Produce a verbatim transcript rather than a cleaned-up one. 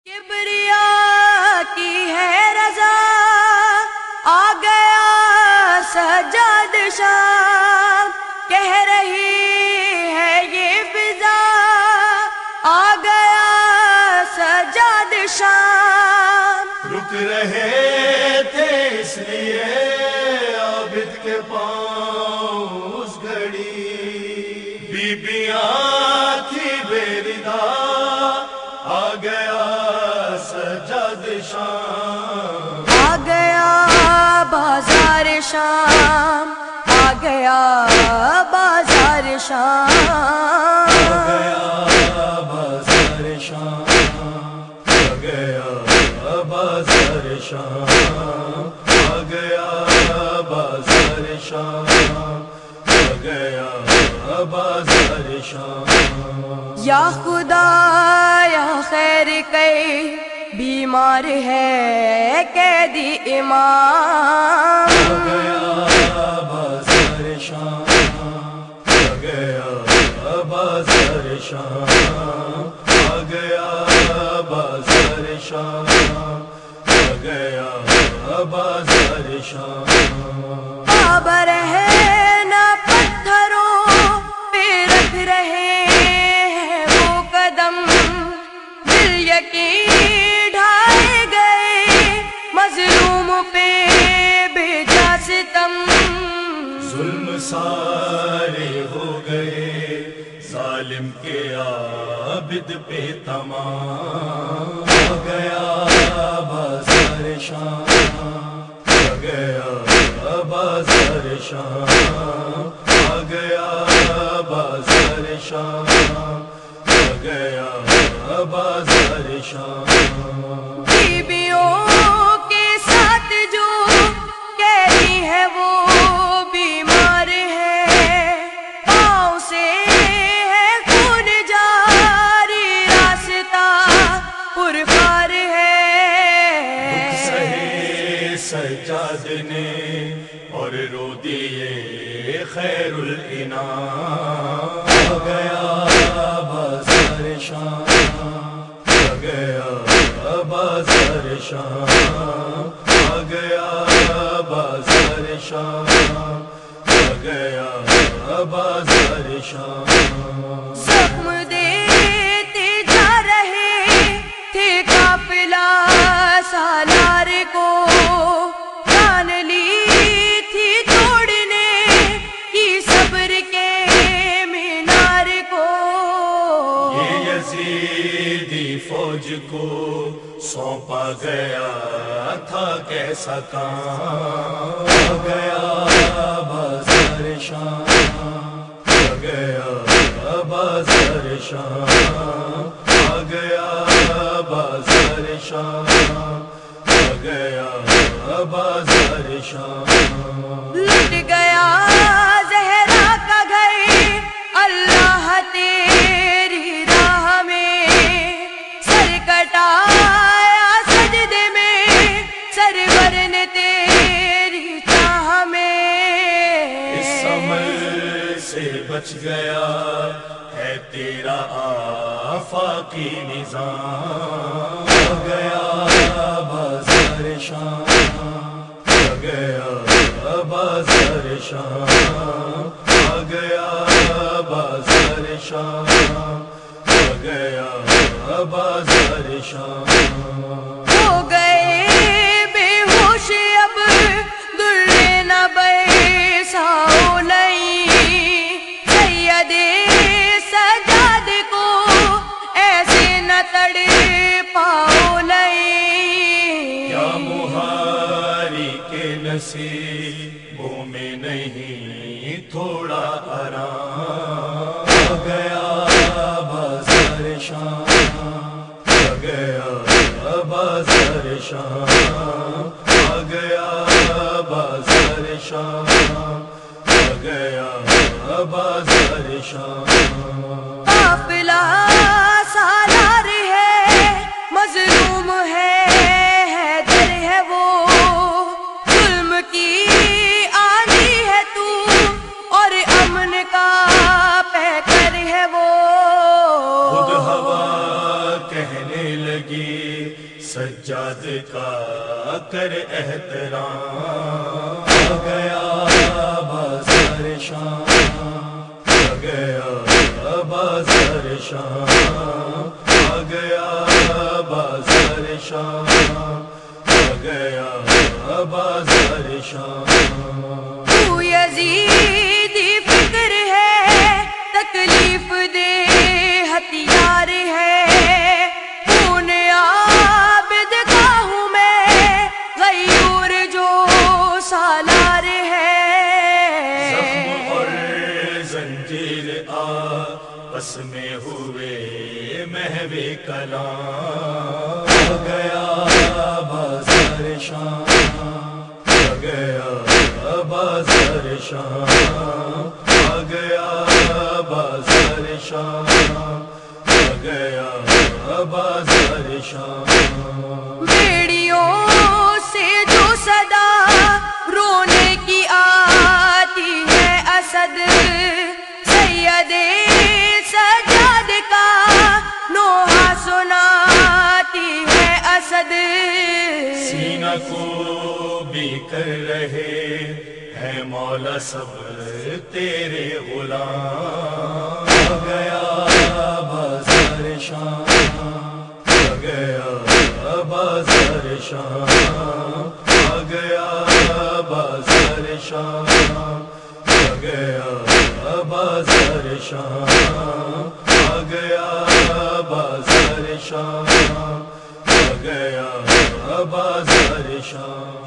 کبریا کی ہے رضا، آ گیا سجاد شام، کہہ رہی ہے یہ فضا، آ گیا سجاد شام۔ رک رہے تھے اس لیے عابد کے پاؤں اس گھڑی، بیبیاں تھی بے ردا، آ گیا سجاد شام۔ آ گیا بازار شام، آ گیا بازار شام، آ گیا بازار شام، آ گیا بازار شام، آ گیا بازار شام، آ گیا بازار شام۔ یا خدا یا خیر کئی بیمار ہے قیدی امام، آ گیا بازار شام، آ گیا بازار شام، آ گیا بازار شام، آ گیا بازار شام۔ بابر ہے نہ پتھروں پہ رکھ رہے ہیں وہ قدم، دل یقین ڈھائے گئے مظلوم پہ بھیجا ستم، ظلم سارے ہو گئے ظالم کے عابد پہ تمام، آ گیا بازار شام، آ گیا بازار شام، آ گیا بازار شام، آ گیا بازار شام۔ بیویوں کے ساتھ جو قیدی ہے وہ بیمار ہے، پاؤں سے ہے خون جاری راستہ پرخار ہے، سہے سجاد نے اور رو دیے خیر الانام، آ گیا بازار شام، آ گیا بازار شام، آ گیا بازار شام، آ گیا بازار شام۔ زخم دیتے جا رہے تھے قافلہ سالار کو، جان لی تھی توڑنے کی صبر کے مینار کو، یہ یزیدی فوج کو سونپا گیا تھا کیسا کام، آ گیا بازار شام، آ گیا بازار شام، آ گیا بازار شام، آ گیا بازار شام۔ لٹ گیا زہرا کا گھر اللہ تیری راہ میں، سر کٹایا سجدے میں سرور نے تیری چاہ میں، اس عمل سے بچ گیا ہے تیرا آفاقی نظام، آ گیا بازار شام، آ گیا بازار شام، آ گیا بازار شام، آ گیا بازار شام۔ ہو گئے بے ہوش اب دلے نہ بیساؤ نہیں، سید سجاد کو ایسے نہ تڑ پاؤ نہیں، کیا مہاری کے نصیبوں میں نہیں تھوڑا آرام، آ گیا بازار شام، آ گیا بازار شام، آ گیا بازار شام، آ گیا بازار شام۔ قافلہ سالار ہے مظلوم ہے حیدر ہے وہ، ظلم کی آندھی ہے تو اور امن کا پیکر ہے وہ، خود ہوا کہنے لگی سجاد کا کر احترام، آ گیا بازار شام، آ گیا بازار شام، آ گیا بازار شام، آ گیا بازار شام۔ تو یزیدی فکر ہے، تکلیف دے ہتھیار ہے، خون عابد کا ہوں میں، غیور جو سالار ہے۔ زخم اور زنجیر آپس میں ہوئے محو کلام، آ گیا بازار شام، آ گیا بازار شام، آ گیا بازار شام، آ گیا بازار شام۔ بیڑیوں سے جو صدا رونے کی آتی ہے اسد، سید سجاد کا نوحہ سناتی ہے اسد۔ سینہ کو بھی کر رہے ہیں مولا سب تیرے غلام، آ گیا بازار شام، آ گیا بازار شام، آ گیا بازار شام، آ گیا بازار شام، آ گیا بازار شام، آ گیا بازار شام۔